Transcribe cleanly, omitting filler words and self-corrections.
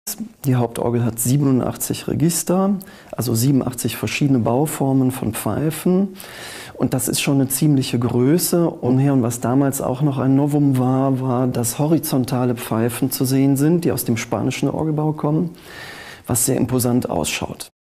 Die Hauptorgel hat 87 Register, also 87 verschiedene Bauformen von Pfeifen. Und das ist schon eine ziemliche Größe. Und was damals auch noch ein Novum war, war, dass horizontale Pfeifen zu sehen sind, die aus dem spanischen Orgelbau kommen, was sehr imposant ausschaut.